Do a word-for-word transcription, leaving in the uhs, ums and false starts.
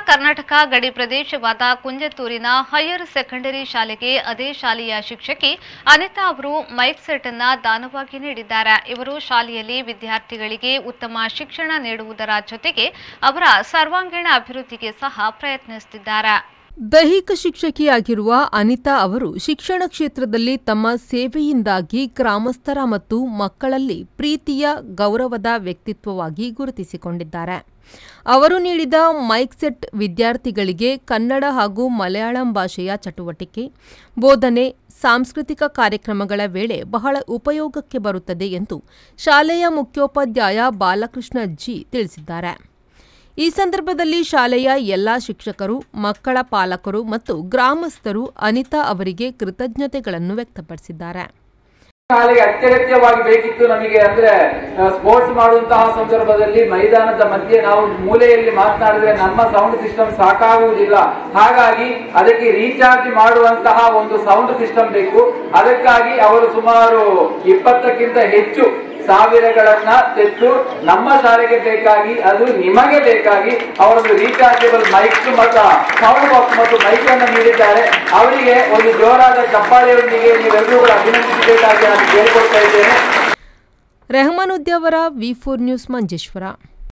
ಕರ್ನಾಟಕ ಗಡಿ ಪ್ರದೇಶವಾದ ಕುಂಜತ್ತೂರಿನ higher secondary ಶಾಲೆಗೆ ಅದೇ ಶಾಲೆಯ ಶಿಕ್ಷಕಿ ಅನಿತಾ ಅವರು ಮೈಕ್ ಸೆಟ್ ಅನ್ನು ದಾನವಾಗಿ ನೀಡಿದ್ದಾರೆ. ಇವರು ಶಾಲೆಯಲ್ಲಿ ವಿದ್ಯಾರ್ಥಿಗಳಿಗೆ ಉತ್ತಮ ಶಿಕ್ಷಣ ನೀಡುವುದರ ಜೊತೆಗೆ ಅವರ ಸರ್ವಾಂಗೀಣ ಅಭಿವೃದ್ಧಿಗೆ ಸಹ ಪ್ರಯತ್ನಿಸುತ್ತಿದ್ದಾರೆ. ದೈಹಿಕ ಶಿಕ್ಷಕಿಯಾಗಿರುವ ಅನಿತಾ ಅವರು ಶಿಕ್ಷಣ ಕ್ಷೇತ್ರದಲ್ಲಿ ತಮ್ಮ ಸೇವೆಯಿಂದಾಗಿ ಗ್ರಾಮಸ್ಥರ ಮತ್ತು ಮಕ್ಕಳಲ್ಲಿ ಪ್ರೀತಿಯ ಗೌರವದ ವ್ಯಕ್ತಿತ್ವವಾಗಿ ಗುರುತಿಸಿಕೊಂಡಿದ್ದಾರೆ. ಅವರು ನೀಡಿದ ಮೈಕ್ ಸೆಟ್ ವಿದ್ಯಾರ್ಥಿಗಳಿಗೆ ಕನ್ನಡ ಹಾಗೂ ಮಲಯಾಳಂ ಭಾಷೆಯ ಚಟುವಟಿಕೆ, ಬೋಧನೆ, ಸಾಂಸ್ಕೃತಿಕ ಕಾರ್ಯಕ್ರಮಗಳ ವೇಳೆ ಬಹಳ ಉಪಯೋಗಕ್ಕೆ ಬರುತ್ತದೆ ಎಂದು ಶಾಲೆಯ ಮುಖ್ಯೋಪಾಧ್ಯಾಯ ಬಾಲಕೃಷ್ಣ ಜಿ ತಿಳಿಸಿದ್ದಾರೆ. ಈ ಸಂದರ್ಭದಲ್ಲಿ ಶಾಲೆಯ ಎಲ್ಲಾ ಶಿಕ್ಷಕರು, ಮಕ್ಕಳ ಪಾಲಕರು ಮತ್ತು ಗ್ರಾಮಸ್ಥರು ಅನಿತಾ ಅವರಿಗೆ ಕೃತಜ್ಞತೆಗಳನ್ನು ವ್ಯಕ್ತಪಡಿಸಿದ್ದಾರೆ. ಶಾಲೆಗೆ ಅತ್ಯಗತ್ಯವಾಗಿ ಬೇಕಿತ್ತು ನಮಗೆ ಅಂದ್ರೆ ಸ್ಪೋರ್ಟ್ಸ್ ಮಾಡುವಂತಹ ಸಂದರ್ಭದಲ್ಲಿ ಮೈದಾನದ ಮಧ್ಯೆ ನಾವು ಮೂಲೆಯಲ್ಲಿ ಮಾತನಾಡಿದ್ರೆ ನಮ್ಮ ಸೌಂಡ್ ಸಿಸ್ಟಮ್ ಸಾಕಾಗುವುದಿಲ್ಲ. ಹಾಗಾಗಿ ಅದಕ್ಕೆ ರೀಚಾರ್ಜ್ ಮಾಡುವಂತಹ ಒಂದು ಸೌಂಡ್ ಸಿಸ್ಟಮ್ ಬೇಕು. ಅದಕ್ಕಾಗಿ ಅವರು ಸುಮಾರು ಇಪ್ಪತ್ತಕ್ಕಿಂತ ಹೆಚ್ಚು ಸಾವಿರಗಳನ್ನ ತೆತ್ತು ನಮ್ಮ ಶಾಲೆಗೆ ಬೇಕಾಗಿ, ಅದು ನಿಮಗೆ ಬೇಕಾಗಿ ಅವರೊಂದು ರೀಚಾರ್ಜಬಲ್ ಮೈಕ್ ಮತ್ತು ಸೌಂಡ್ ಬಾಕ್ಸ್ ಮತ್ತು ಮೈಕ್ ಅನ್ನು ನೀಡಿದ್ದಾರೆ. ಅವರಿಗೆ ಒಂದು ಜೋರಾದ ಚಪ್ಪಾಳೆಯೊಂದಿಗೆ ನೀವೆಲ್ಲರೂ ಕೂಡ ಅಭಿನಂದಿಸಬೇಕಾಗಿ ನಾನು ಕೇಳಿಕೊಳ್ತಾ ಇದ್ದೇನೆ. Rehman Udyavar, V four news, Manjeshwar.